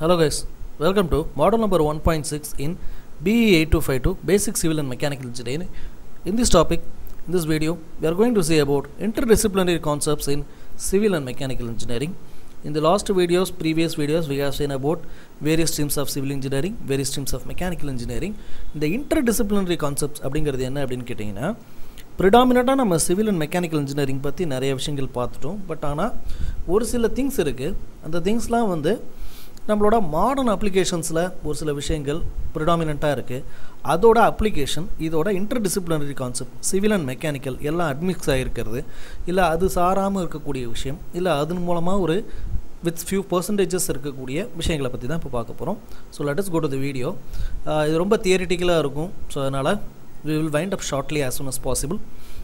Hello guys, welcome to model number 1.6 in BE 8252 Basic Civil and Mechanical Engineering. In this topic, in this video, we are going to see about interdisciplinary concepts in civil and mechanical engineering. In the last videos, previous videos, we have seen about various streams of civil engineering, various streams of mechanical engineering. The interdisciplinary concepts அப்படிங்கிறது என்ன அப்படினு கேட்டிங்கனா predominantly நம்ம civil and mechanical engineering பத்தி நிறைய விஷயங்கள் பார்த்துட்டோம். But ஆனா ஒரு சில things இருக்கு. அந்த thingsலாம் வந்து நம்மளோட மாடர்ன் அப்ளிகேஷன்ஸ்ல ஒரு சில விஷயங்கள் predominant-ஆ இருக்கு. அதோட அப்ளிகேஷன் இதோட interdisciplinary concept civil and mechanical எல்லாம் admix ஆயிருக்கிறது. இல்ல அது சாராம இருக்கக்கூடிய விஷயம் இல்ல அதன் மூலமா ஒரு with few percentages இருக்கக்கூடிய விஷயங்களை பத்தி தான் இப்ப பார்க்க போறோம். So let us go to the video. இது ரொம்ப தியரிட்டிக்கலா இருக்கும். So அதனால we will wind up shortly as soon as possible.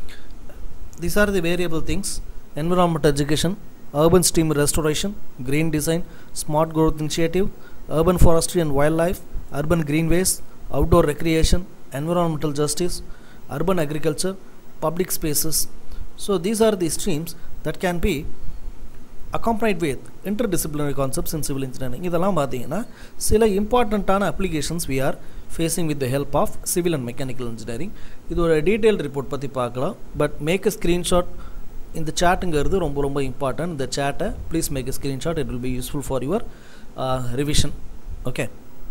These are the variable things: environmental education, urban stream restoration, green design, smart growth initiative, urban forestry and wildlife, urban greenways, outdoor recreation, environmental justice, urban agriculture, public spaces. So these are the streams that can be accompanied with interdisciplinary concepts in civil engineering. இதெல்லாம் பாத்தீங்கன்னா சில இம்பார்ட்டன்ட்டான applications we are facing with the help of civil and mechanical engineering. இது ஒரு detailed report பத்தி பார்க்கலாம். But make a screenshot. இந்த chatங்கிறது ரொம்ப important. இந்த chat please make a screenshot. It will be useful for your revision. Okay.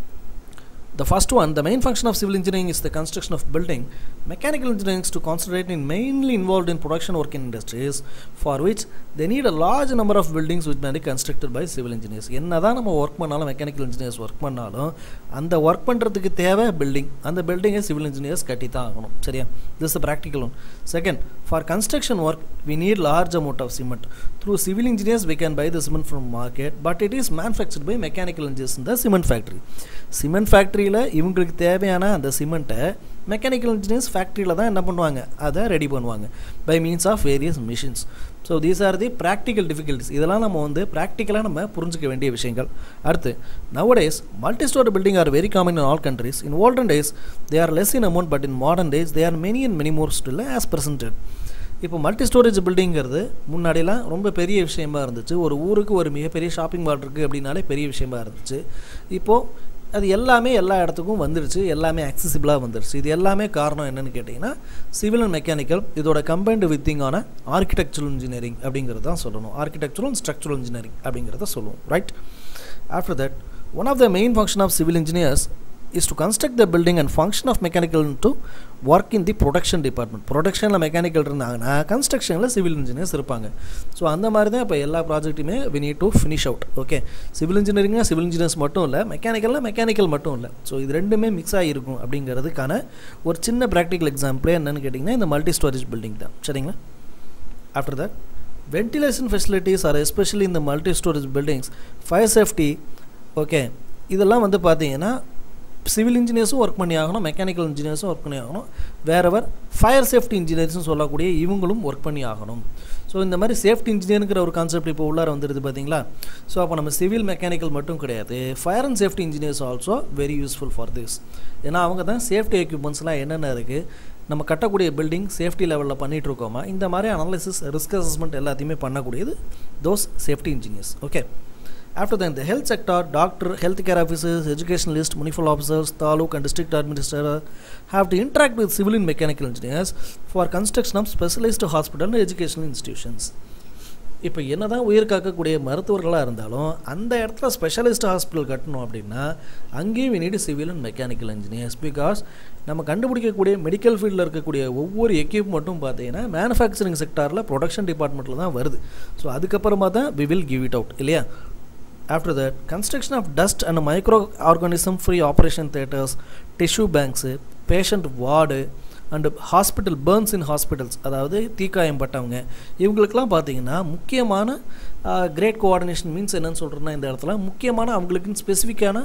The first one, the main function of civil engineering is the construction of building. Mechanical engineering is to concentrate in mainly involved in production work in industries, for which they need a large number of buildings which may be constructed by civil engineers. என்னதான் நம்ம work பண்ணாலும் mechanical engineers work பண்ணாலும் அந்த work பண்றதுக்கு தேவை building. அந்த building civil engineers கட்டி தான் ஆகணும். சரியா? This is a practical one. Second, for construction work we need large amount of cement. Through civil engineers we can buy the cement from market, but it is manufactured by mechanical engineers in the cement factory. Cement factory இவங்களுக்கு தேவையான அந்த சிமெண்ட்டை mechanical engineers ஃபேக்டரியில தான் என்ன பண்ணுவாங்க அதை ready பண்ணுவாங்க by means of various machines. So these are the practical difficulties. இதெல்லாம் நம்ம வந்து ப்ராக்டிக்கலாக நம்ம புரிஞ்சிக்க வேண்டிய விஷயங்கள். அடுத்து nowadays multi-story building are very common in all countries. In olden days they are less in amount, but in modern days they are many and many more still as presented. இப்போ மல்டி ஸ்டோரேஜ் பில்டிங்கிறது முன்னாடிலாம் ரொம்ப பெரிய விஷயமா இருந்துச்சு. ஒரு ஊருக்கு ஒரு மிகப்பெரிய ஷாப்பிங் மால் இருக்குது அப்படின்னாலே பெரிய விஷயமா இருந்துச்சு. இப்போது அது எல்லாமே எல்லா இடத்துக்கும் வந்துருச்சு, எல்லாமே அக்சசிபிளாக வந்துருச்சு. இது எல்லாமே காரணம் என்னன்னு கேட்டிங்கன்னா சிவில் அண்ட் மெக்கானிக்கல் இதோட கம்பைன்டு வித்திங்கான ஆர்கிடெக்சரல் இன்ஜினியரிங் அப்படிங்கிறது தான் சொல்லணும். ஆர்கிடெக்சரல் அண்ட் ஸ்ட்ரக்சரல் இன்ஜினியரிங் அப்படிங்கிறத சொல்லுவோம். Right. After that one of the main function of civil engineers is to construct the building and function of mechanical to work in the production department. Productionல mechanical இருந்தாங்கன்னா constructionல civil engineers இருப்பாங்க. So அந்த மாதிரி தான் இப்போ எல்லா ப்ராஜெக்ட்டுமே we need to finish out. Okay, civil இன்ஜினியரிங்னா சிவில் இன்ஜினியர்ஸ் மட்டும் இல்லை, மெக்கானிக்கல் மட்டும் இல்லை. ஸோ இது ரெண்டுமே மிக்ஸ் ஆகிருக்கும் அப்படிங்கிறதுக்கான ஒரு சின்ன ப்ராக்டிக்கல் எக்ஸாம்பிளே என்னன்னு கேட்டிங்கன்னா இந்த மல்டி ஸ்டோரேஜ் பில்டிங் தான். சரிங்களா? After that ventilation facilities are especially in the multi storage buildings, fire safety. Okay, இதெல்லாம் வந்து பார்த்தீங்கன்னா சிவில் இன்ஜினியர்ஸும் ஒர்க் பண்ணி ஆகணும், மெக்கானிக்கல் இன்ஜினியர்ஸும் ஒர்க் பண்ணி ஆகணும், வேறவர் ஃபயர் சேஃப்டி இன்ஜினியர்ஸ்னு சொல்லக்கூடிய இவங்களும் ஒர்க் பண்ணி ஆகணும். ஸோ இந்த மாதிரி சேஃப்டி இன்ஜினியருங்கிற ஒரு கான்செப்ட் இப்போ உள்ளார வந்துடுது பார்த்தீங்களா? ஸோ அப்போ நம்ம சிவில் மெக்கானிக்கல் மட்டும் கிடையாது, fire and safety engineers also very useful for this. ஏன்னா அவங்க தான் சேஃப்டி எக்யூப்மெண்ட்ஸ்லாம் என்னென்ன இருக்குது, நம்ம கட்டக்கூடிய பில்டிங் சேஃப்டி லெவலில் பண்ணிகிட்டு இருக்கோமா, இந்த மாதிரி அனாலிசிஸ் ரிஸ்க் அசஸ்மெண்ட் எல்லாத்தையுமே பண்ணக்கூடியது those safety engineers. Okay. After that, the health sector, doctor, healthcare officers, educationalists, municipal officers, taluk and district administrators have to interact with civil and mechanical engineers for construction of specialized hospital and educational institutions. இப்போ என்னதான் உயிர் காக்கக்கூடிய மருத்துவர்களாக இருந்தாலும் அந்த இடத்துல specialist hospital கட்டணும் அப்படின்னா அங்கேயும் we need civil and mechanical engineers, because நம்ம கண்டுபிடிக்கக்கூடிய மெடிக்கல் ஃபீல்டில் இருக்கக்கூடிய ஒவ்வொரு எக்யூப்மெண்ட்டும் பார்த்தீங்கன்னா மேனுஃபேக்சரிங் செக்டாரில் ப்ரொடக்ஷன் டிபார்ட்மெண்ட்டில் தான் வருது. ஸோ அதுக்கப்புறமா தான் we will give it out இல்லையா? After that, construction of dust and microorganism free operation theaters, tissue banks, patient ward and hospital burns in hospitals, அதாவது தீக்காயம் பட்டவங்க இவங்களுக்கெல்லாம் பார்த்தீங்கன்னா முக்கியமான கிரேட் கோஆர்டினேஷன் மீன்ஸ் என்னன்னு சொல்கிறேன்னா இந்த இடத்துல முக்கியமான அவங்களுக்கு ஸ்பெசிஃபிக்கான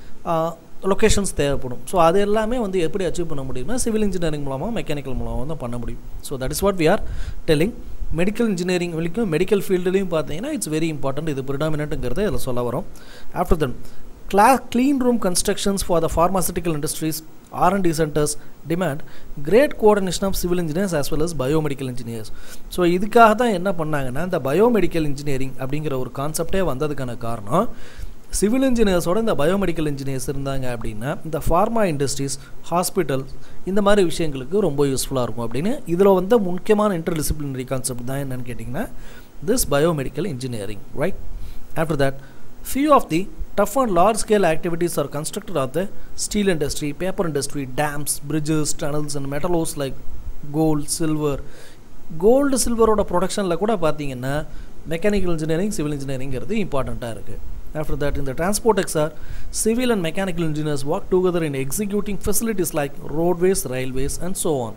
லொக்கேஷன்ஸ் தேவைப்படும். ஸோ அது எல்லாமே வந்து எப்படி அச்சீவ் பண்ண முடியும்னா சிவில் இன்ஜினியரிங் மூலமாக மெக்கானிக்கல் மூலமாக தான் பண்ண முடியும். So that is what we are telling. Medical engineering வரைக்கும் மெடிக்கல் ஃபீல்டுலையும் பார்த்தீங்கன்னா இட்ஸ் வெரி இம்பார்ட்டன்ட், இது ப்ரிடாமினன்ட்டுங்கிறத இதில் சொல்ல வரோம். After then clean room constructions for the pharmaceutical industries, R&D centers demand great coordination of civil engineers as well as biomedical engineers. So இதுக்காக தான் என்ன பண்ணாங்கன்னா இந்த biomedical engineering அப்படிங்கிற ஒரு கான்செப்டே வந்ததுக்கான காரணம் சிவில் இன்ஜினியர்ஸோட இந்த பயோமெடிக்கல் இன்ஜினியர்ஸ் இருந்தாங்க அப்படின்னா இந்த ஃபார்மா இண்டஸ்ட்ரீஸ், ஹாஸ்பிட்டல் இந்த மாதிரி விஷயங்களுக்கு ரொம்ப யூஸ்ஃபுல்லாக இருக்கும் அப்படின்னு இதில் வந்து முக்கியமான இன்டர்டிசிப்ளினரி கான்செப்ட் தான் என்னென்னு கேட்டிங்கன்னா this biomedical engineering, right? After that, few of the tough and large scale activities are constructed of the steel industry, paper industry, dams, bridges, tunnels and metals like gold, silver. Gold, silver oda production la kuda pathina mechanical engineering, civil engineering irudhu important ah irukku. After that, in the transport sector, civil and mechanical engineers work together in executing facilities like roadways, railways and so on.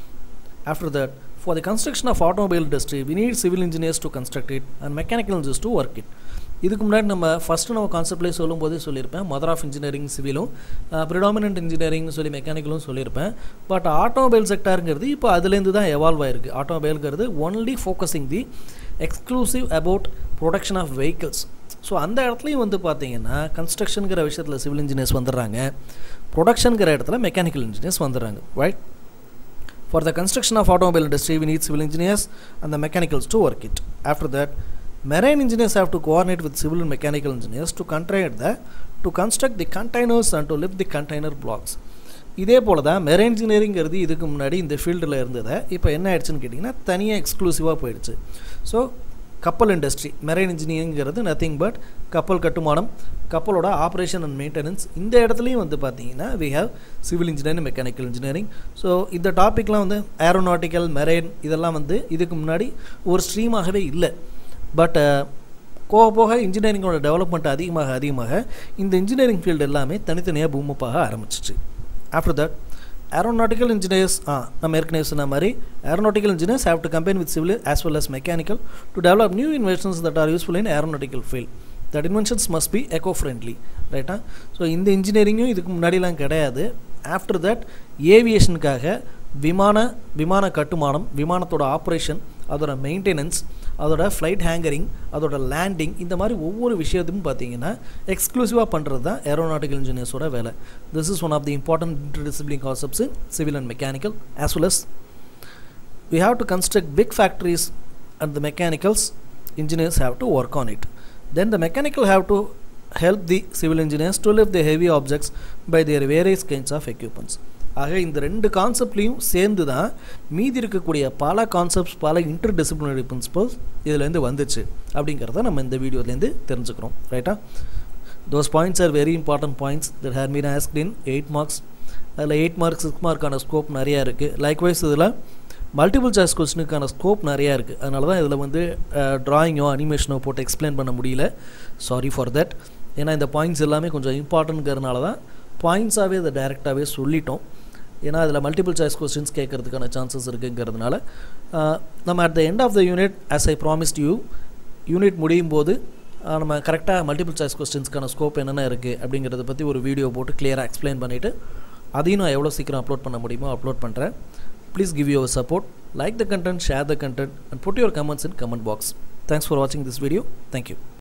After that, for the construction of automobile industry, we need civil engineers to construct it and mechanical engineers to work it. இதுக்கு முன்னாடி நம்ம first நம்ம கான்செப்ட்லேயே சொல்லும்போதே சொல்லியிருப்பேன், mother of engineering சிவிலும் predominant இன்ஜினியரிங்னு சொல்லி மெக்கானிக்கலும் சொல்லியிருப்பேன். பட் ஆட்டோமொபைல் செக்டாருங்கிறது இப்போ அதுலேருந்து தான் எவால்வ் ஆயிருக்கு. ஆட்டோமொபைலுங்கிறது only focusing the exclusive about production of vehicles. So அந்த இடத்துலையும் வந்து பார்த்தீங்கன்னா கன்ஸ்ட்ரக்ஷனுங்கிற விஷயத்தில் சிவில் இன்ஜினியர்ஸ் வந்துடுறாங்க, ப்ரொடக்ஷனுங்கிற இடத்துல மெக்கானிக்கல் இன்ஜினியர்ஸ் வந்துடுறாங்க, right? For the construction of automobile industry, we need civil engineers and the mechanicals to work it. After that, marine engineers have to coordinate with civil and mechanical engineers to construct the containers and to lift the container blocks. இதே போல தான் marine இன்ஜினியரிங்கிறது இதுக்கு முன்னாடி இந்த ஃபீல்டில் இருந்ததை இப்போ என்ன ஆயிடுச்சுன்னு கேட்டிங்கன்னா தனியாக எக்ஸ்க்ளூசிவாக போயிடுச்சு. ஸோ கப்பல் இண்டஸ்ட்ரி, மெரைன் இன்ஜினியரிங்கிறது நத்திங் பட் கப்பல் கட்டுமானம், கப்பலோட ஆப்ரேஷன் அண்ட் மெயின்டெனன்ஸ். இந்த இடத்துலையும் வந்து பார்த்தீங்கன்னா we have civil engineering, mechanical engineering. So இந்த டாப்பிக்லாம் வந்து ஏரோநாட்டிக்கல், மெரைன் இதெல்லாம் வந்து இதுக்கு முன்னாடி ஒரு ஸ்ட்ரீமாகவே இல்லை. பட் போக போக இன்ஜினியரிங்கோட டெவலப்மெண்ட் அதிகமாக இந்த இன்ஜினியரிங் ஃபீல்டு எல்லாமே தனித்தனியாக பூமப்பாக ஆரம்பிச்சிச்சு. ஆஃப்டர் தட் aeronautical engineers, நம்ம ஏற்கனவே சொன்ன மாதிரி aeronautical engineers have to combine with civil as well as mechanical to develop new inventions that are useful in aeronautical field. That inventions must be eco-friendly, right? So இந்த இன்ஜினியரிங்கும் இதுக்கு முன்னாடிலாம் கிடையாது. After that ஏவியேஷனுக்காக விமான கட்டுமானம், விமானத்தோட ஆப்ரேஷன், அதோட மெயின்டெனன்ஸ், அதோட ஃப்ளைட் ஹேங்கரிங், அதோட லேண்டிங், இந்த மாதிரி ஒவ்வொரு விஷயத்தையும் பார்த்தீங்கன்னா எக்ஸ்க்ளூசிவாக பண்ணுறது தான் ஏரோநாட்டிக்கல் இன்ஜினியர்ஸோட வேலை. This is one of the important interdisciplinary concepts in civil and mechanical. As well as we have to construct big factories and the mechanicals engineers have to work on it. Then the mechanical have to help the civil engineers to lift the heavy objects by their various kinds of equipments. ஆக இந்த ரெண்டு கான்செப்ட்லேயும் சேர்ந்து தான் மீதி இருக்கக்கூடிய பல concepts, பல interdisciplinary principles இதுலேருந்து வந்துச்சு அப்படிங்கிறத நம்ம இந்த வீடியோலேருந்து தெரிஞ்சுக்கிறோம், ரைட்டா? Those points are very important points that have been asked in 8 marks. அதில் 8 மார்க்ஸ் 6 மார்க்கான ஸ்கோப் நிறையா இருக்குது. லைக்வைஸ் இதில் மல்டிபிள் சாய்ஸ் கொஸ்டினுக்கான ஸ்கோப் நிறையா இருக்குது. அதனால தான் இதில் வந்து ட்ராயிங்கோ அனிமேஷனோ போட்டு எக்ஸ்பிளைன் பண்ண முடியல. Sorry for that. ஏன்னா இந்த பாயிண்ட்ஸ் எல்லாமே கொஞ்சம் இம்பார்ட்டன்ட்ங்கிறதுனால தான் பாயிண்ட்ஸாகவே இதை டைரெக்டாகவே சொல்லிட்டோம். ஏன்னா அதில் மல்டிபிள் சாய்ஸ் கொஸ்டின்ஸ் கேட்கறதுக்கான சான்சஸ் இருக்குங்கிறதுனால நம்ம at the end of the unit as I promised you, unit முடியும் போது நம்ம கரெக்டாக மல்டிபிள் சாய்ஸ் கொஸ்டின்ஸ்க்கான ஸ்கோப் என்னென்ன இருக்குது அப்படிங்கிறத பற்றி ஒரு வீடியோ போட்டு கிளியராக எக்ஸ்பிளைன் பண்ணிவிட்டு அதையும் நான் எவ்வளோ சீக்கிரம் அப்லோட் பண்ண முடியுமோ அப்லோட் பண்ணுறேன். Please give your support, like the content, share the content and put your comments in comment box. Thanks for watching this video. Thank you.